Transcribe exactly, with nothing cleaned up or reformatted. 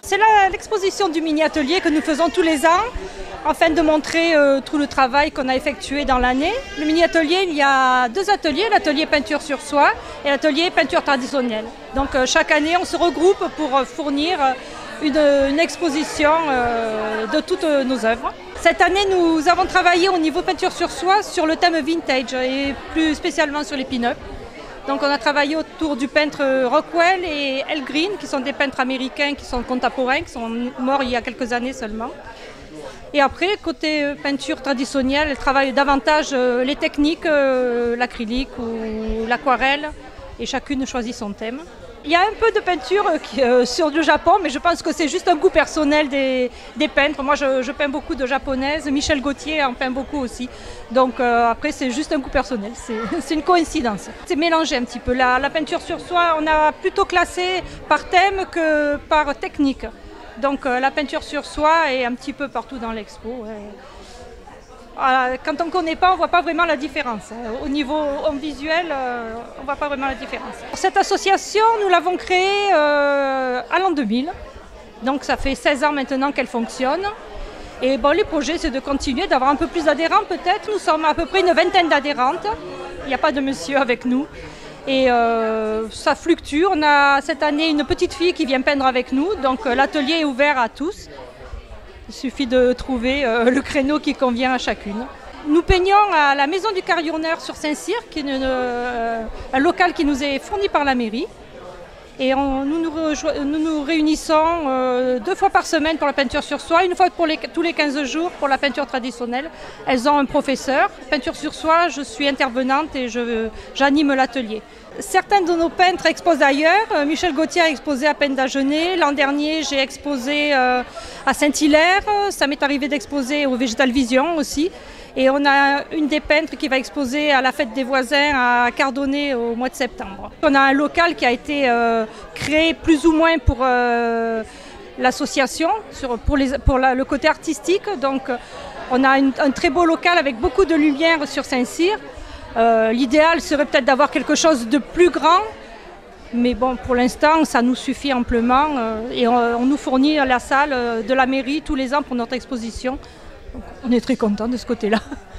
C'est l'exposition du mini-atelier que nous faisons tous les ans afin de montrer euh, tout le travail qu'on a effectué dans l'année. Le mini-atelier, il y a deux ateliers, l'atelier peinture sur soie et l'atelier peinture traditionnelle. Donc euh, chaque année, on se regroupe pour euh, fournir une, une exposition euh, de toutes nos œuvres. Cette année, nous avons travaillé au niveau peinture sur soie sur le thème vintage et plus spécialement sur les pin-up. Donc on a travaillé autour du peintre Rockwell et El Green, qui sont des peintres américains qui sont contemporains, qui sont morts il y a quelques années seulement. Et après, côté peinture traditionnelle, elle travaille davantage les techniques, l'acrylique ou l'aquarelle, et chacune choisit son thème. Il y a un peu de peinture qui, euh, sur le Japon, mais je pense que c'est juste un goût personnel des, des peintres. Moi, je, je peins beaucoup de japonaises. Michel Gauthier en peint beaucoup aussi. Donc euh, après, c'est juste un goût personnel. C'est une coïncidence. C'est mélangé un petit peu. La, la peinture sur soie, on a plutôt classé par thème que par technique. Donc euh, la peinture sur soie est un petit peu partout dans l'expo. Ouais. Quand on ne connaît pas, on ne voit pas vraiment la différence. Au niveau visuel, on ne voit pas vraiment la différence. Cette association, nous l'avons créée euh, à l'an deux mille. Donc ça fait seize ans maintenant qu'elle fonctionne. Et bon, le projet, c'est de continuer, d'avoir un peu plus d'adhérents peut-être. Nous sommes à peu près une vingtaine d'adhérentes. Il n'y a pas de monsieur avec nous. Et euh, ça fluctue. On a cette année une petite fille qui vient peindre avec nous. Donc l'atelier est ouvert à tous. Il suffit de trouver euh, le créneau qui convient à chacune. Nous peignons à la Maison du Carillonneur sur Saint-Cyr, qui est une, euh, un local qui nous est fourni par la mairie. Et on, nous, nous, nous nous réunissons euh, deux fois par semaine pour la peinture sur soie, une fois pour les, tous les quinze jours pour la peinture traditionnelle. Elles ont un professeur. Peinture sur soie, je suis intervenante et j'anime l'atelier. Certains de nos peintres exposent ailleurs. Michel Gauthier a exposé à Peine d'Agenais. L'an dernier, j'ai exposé euh, à Saint-Hilaire. Ça m'est arrivé d'exposer au Végétal Vision aussi. Et on a une des peintres qui va exposer à la fête des voisins à Cardonnet au mois de septembre. On a un local qui a été euh, créé plus ou moins pour euh, l'association, pour, les, pour la, le côté artistique. Donc on a une, un très beau local avec beaucoup de lumière sur Saint-Cyr. Euh, L'idéal serait peut-être d'avoir quelque chose de plus grand, mais bon, pour l'instant, ça nous suffit amplement euh, et on, on nous fournit la salle de la mairie tous les ans pour notre exposition. Donc, on est très contents de ce côté-là.